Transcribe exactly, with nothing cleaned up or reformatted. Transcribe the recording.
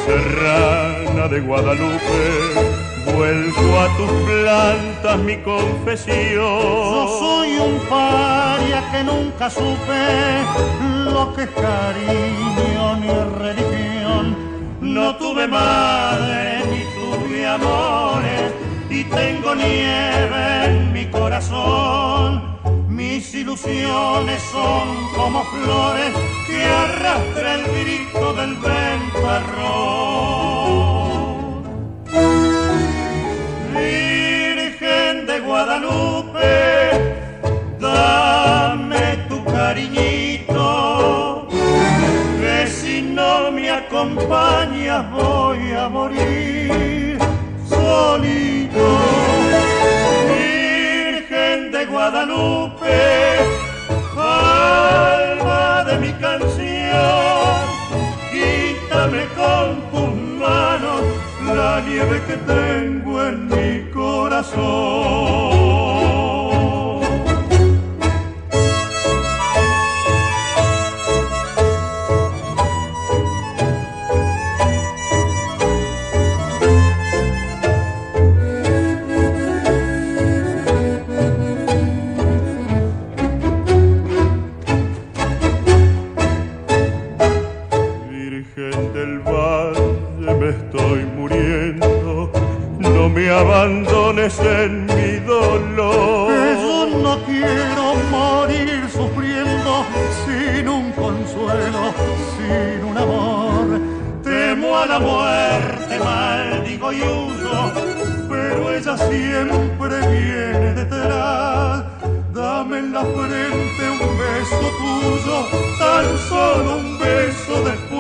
serrana de Guadalupe, vuelco a tus plantas mi confesión. Yo soy un paria que nunca supe lo que es cariño ni religión. No tuve madre ni tuve amores y tengo nieve en mi corazón. Mis ilusiones son como flores que arrastra el grito del ventarrón. Virgen de Guadalupe, dame tu cariñito, que si no me acompañas voy a morir solito. Virgen de Guadalupe, alma de mi canción, quítame con tus manos la nieve que tengo en mi corazón. Me abandones en mi dolor. Yo no quiero morir sufriendo sin un consuelo, sin un amor. Temo a la muerte, maldigo y huyo, pero ella siempre viene detrás. Dame en la frente un beso tuyo, tan solo un beso después